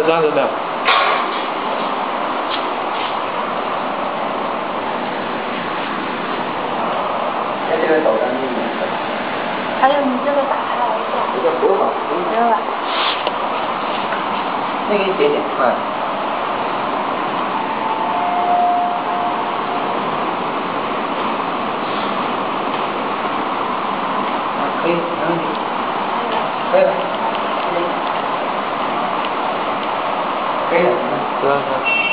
这样子没有？ 那这个导弹是颜色。 还有你这个打开来一下。 这个不用吧？ 没有吧？ 那个一点点。哎。可以，没问题。可以了。可以了。 是啊是啊。